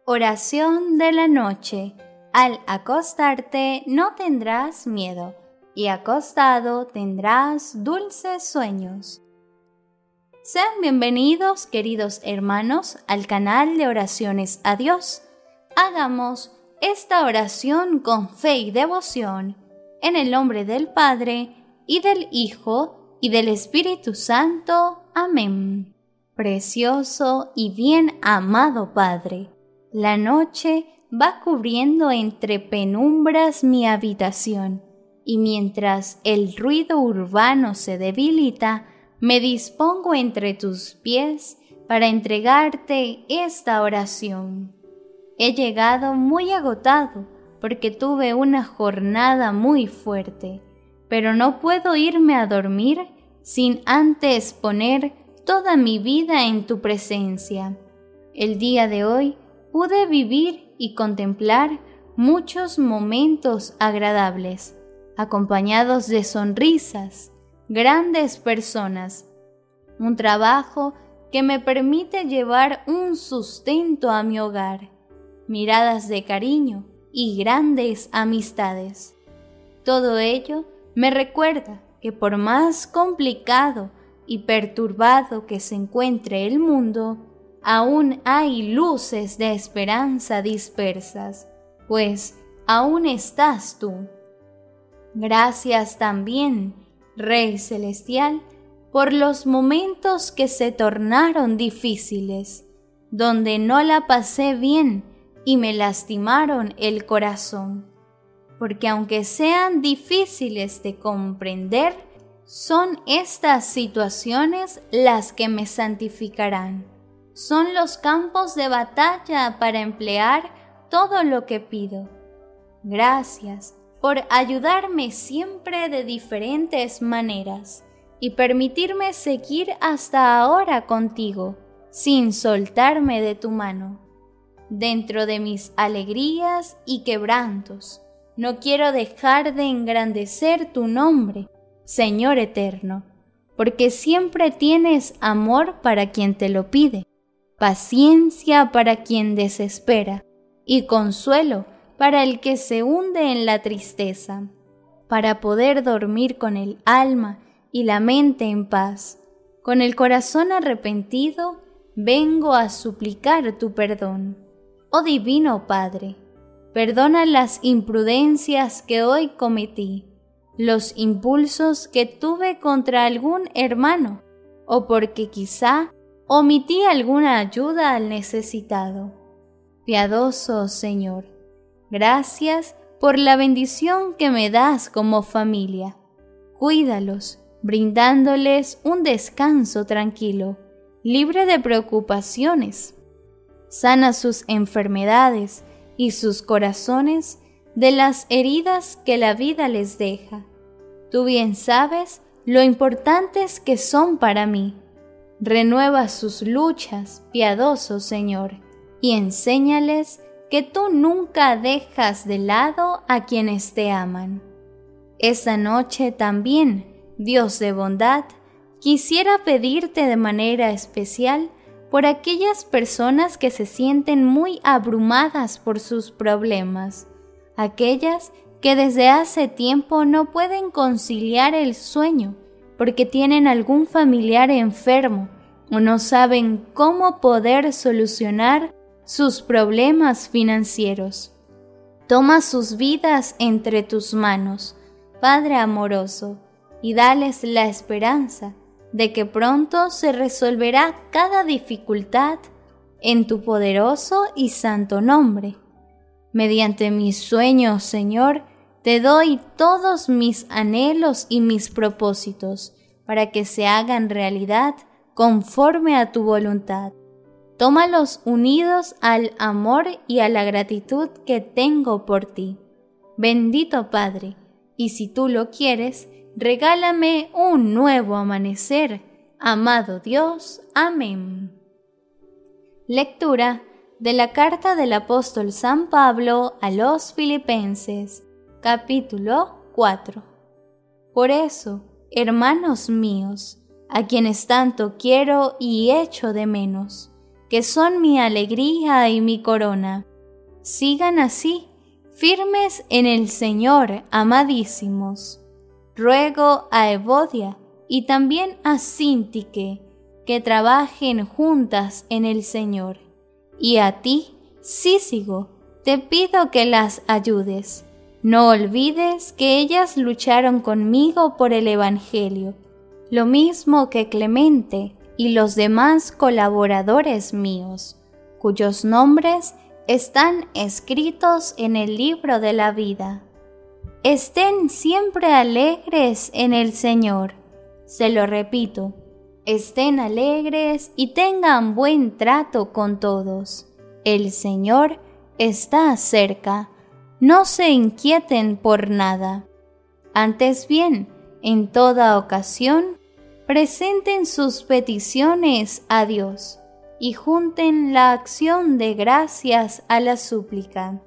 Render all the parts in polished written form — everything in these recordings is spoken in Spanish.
Oración de la noche. Al acostarte no tendrás miedo, y acostado tendrás dulces sueños. Sean bienvenidos, queridos hermanos, al canal de Oraciones a Dios. Hagamos esta oración con fe y devoción, en el nombre del Padre, y del Hijo, y del Espíritu Santo. Amén. Precioso y bien amado Padre, la noche va cubriendo entre penumbras mi habitación, y mientras el ruido urbano se debilita, me dispongo entre tus pies para entregarte esta oración. He llegado muy agotado porque tuve una jornada muy fuerte, pero no puedo irme a dormir sin antes poner toda mi vida en tu presencia. El día de hoy pude vivir y contemplar muchos momentos agradables, acompañados de sonrisas, grandes personas, un trabajo que me permite llevar un sustento a mi hogar, miradas de cariño y grandes amistades. Todo ello me recuerda que por más complicado y perturbado que se encuentre el mundo, aún hay luces de esperanza dispersas, pues aún estás tú. Gracias también, Rey Celestial, por los momentos que se tornaron difíciles, donde no la pasé bien y me lastimaron el corazón, porque aunque sean difíciles de comprender, son estas situaciones las que me santificarán. Son los campos de batalla para emplear todo lo que pido. Gracias por ayudarme siempre de diferentes maneras y permitirme seguir hasta ahora contigo, sin soltarme de tu mano. Dentro de mis alegrías y quebrantos, no quiero dejar de engrandecer tu nombre, Señor eterno, porque siempre tienes amor para quien te lo pide, paciencia para quien desespera y consuelo para el que se hunde en la tristeza, para poder dormir con el alma y la mente en paz. Con el corazón arrepentido, vengo a suplicar tu perdón. Oh Divino Padre, perdona las imprudencias que hoy cometí, los impulsos que tuve contra algún hermano, o porque quizá omití alguna ayuda al necesitado. Piadoso Señor, gracias por la bendición que me das como familia. Cuídalos, brindándoles un descanso tranquilo, libre de preocupaciones. Sana sus enfermedades y sus corazones de las heridas que la vida les deja. Tú bien sabes lo importantes que son para mí. Renueva sus luchas, piadoso Señor, y enséñales que tú nunca dejas de lado a quienes te aman. Esta noche también, Dios de bondad, quisiera pedirte de manera especial por aquellas personas que se sienten muy abrumadas por sus problemas, aquellas que desde hace tiempo no pueden conciliar el sueño porque tienen algún familiar enfermo o no saben cómo poder solucionar sus problemas financieros. Toma sus vidas entre tus manos, Padre amoroso, y dales la esperanza de que pronto se resolverá cada dificultad en tu poderoso y santo nombre. Mediante mis sueños, Señor, te doy todos mis anhelos y mis propósitos para que se hagan realidad conforme a tu voluntad. Tómalos unidos al amor y a la gratitud que tengo por ti. Bendito Padre, y si tú lo quieres, regálame un nuevo amanecer. Amado Dios. Amén. Lectura de la carta del apóstol San Pablo a los Filipenses, capítulo 4. Por eso, hermanos míos, a quienes tanto quiero y echo de menos, que son mi alegría y mi corona. Sigan así, firmes en el Señor, amadísimos. Ruego a Evodia y también a Síntique que trabajen juntas en el Señor. Y a ti, Cícigo, te pido que las ayudes. No olvides que ellas lucharon conmigo por el Evangelio, lo mismo que Clemente y los demás colaboradores míos, cuyos nombres están escritos en el libro de la vida. Estén siempre alegres en el Señor. Se lo repito, estén alegres y tengan buen trato con todos. El Señor está cerca. No se inquieten por nada. Antes bien, en toda ocasión, presenten sus peticiones a Dios y junten la acción de gracias a la súplica.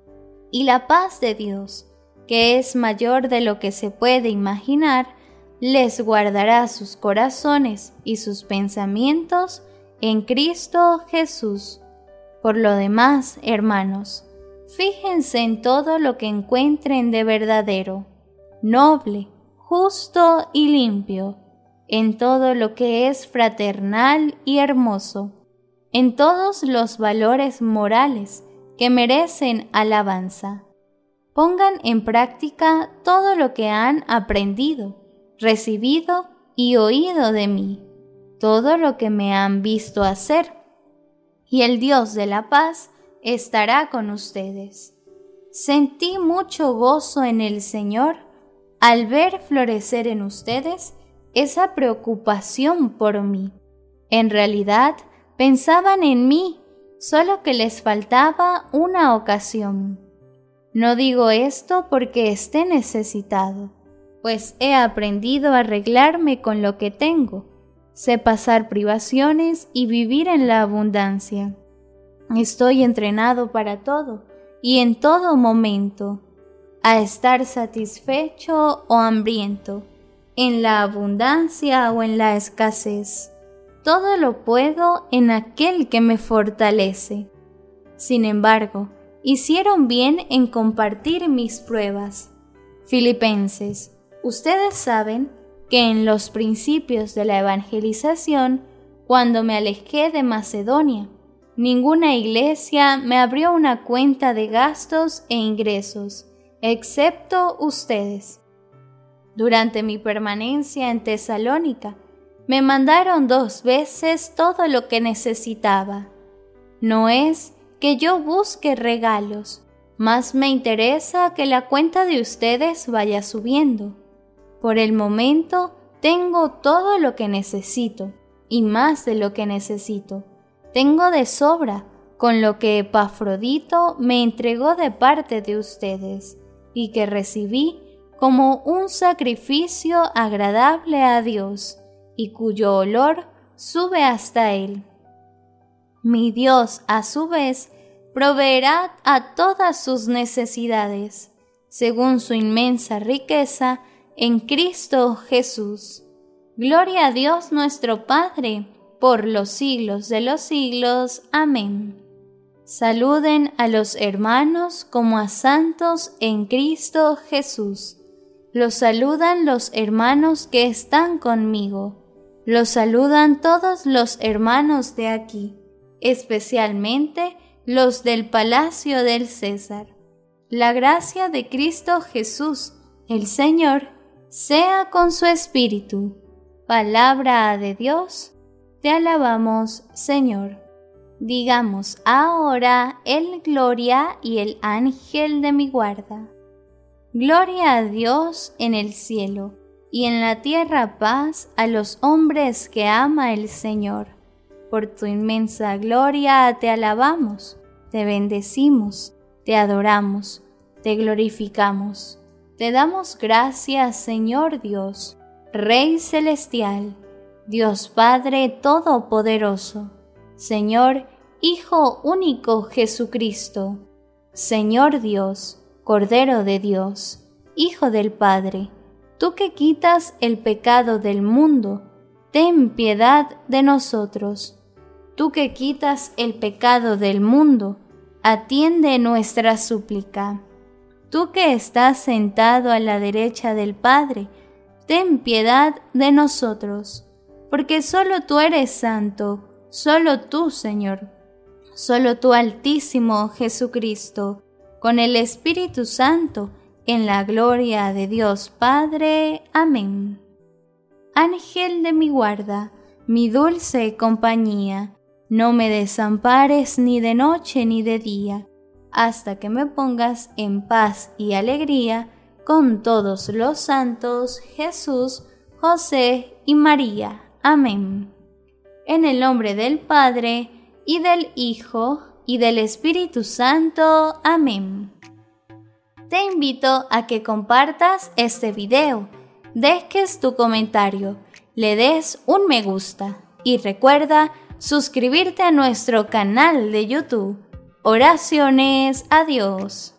Y la paz de Dios, que es mayor de lo que se puede imaginar, les guardará sus corazones y sus pensamientos en Cristo Jesús. Por lo demás, hermanos, fíjense en todo lo que encuentren de verdadero, noble, justo y limpio, en todo lo que es fraternal y hermoso, en todos los valores morales que merecen alabanza. Pongan en práctica todo lo que han aprendido, recibido y oído de mí, todo lo que me han visto hacer, y el Dios de la paz estará con ustedes. Sentí mucho gozo en el Señor al ver florecer en ustedes esa preocupación por mí. En realidad, pensaban en mí, solo que les faltaba una ocasión. No digo esto porque esté necesitado, pues he aprendido a arreglarme con lo que tengo. Sé pasar privaciones y vivir en la abundancia. Estoy entrenado para todo y en todo momento, a estar satisfecho o hambriento, en la abundancia o en la escasez. Todo lo puedo en aquel que me fortalece. Sin embargo, hicieron bien en compartir mis pruebas. Filipenses, ustedes saben que en los principios de la evangelización, cuando me alejé de Macedonia, ninguna iglesia me abrió una cuenta de gastos e ingresos, excepto ustedes. Durante mi permanencia en Tesalónica, me mandaron 2 veces todo lo que necesitaba. No es que yo busque regalos, más me interesa que la cuenta de ustedes vaya subiendo. Por el momento tengo todo lo que necesito, y más de lo que necesito. Tengo de sobra, con lo que Epafrodito me entregó de parte de ustedes, y que recibí como un sacrificio agradable a Dios, y cuyo olor sube hasta Él. Mi Dios, a su vez, proveerá a todas sus necesidades, según su inmensa riqueza en Cristo Jesús. Gloria a Dios nuestro Padre, por los siglos de los siglos. Amén. Saluden a los hermanos como a santos en Cristo Jesús. Los saludan los hermanos que están conmigo. Los saludan todos los hermanos de aquí, especialmente los del palacio del César. La gracia de Cristo Jesús, el Señor, sea con su espíritu. Palabra de Dios, te alabamos, Señor. Digamos ahora el gloria y el ángel de mi guarda. Gloria a Dios en el cielo, y en la tierra paz a los hombres que ama el Señor. Por tu inmensa gloria te alabamos, te bendecimos, te adoramos, te glorificamos. Te damos gracias, Señor Dios, Rey celestial, Dios Padre todopoderoso, Señor Hijo único Jesucristo, Señor Dios, Cordero de Dios, Hijo del Padre, tú que quitas el pecado del mundo, ten piedad de nosotros. tú que quitas el pecado del mundo, atiende nuestra súplica. Tú que estás sentado a la derecha del Padre, ten piedad de nosotros, porque solo tú eres santo, solo tú, Señor, solo tú, Altísimo Jesucristo, con el Espíritu Santo, en la gloria de Dios Padre. Amén. Ángel de mi guarda, mi dulce compañía, no me desampares ni de noche ni de día, hasta que me pongas en paz y alegría con todos los santos, Jesús, José y María. Amén. En el nombre del Padre, y del Hijo, y del Espíritu Santo. Amén. Te invito a que compartas este video, dejes tu comentario, le des un me gusta y recuerda suscribirte a nuestro canal de YouTube. Oraciones a Dios.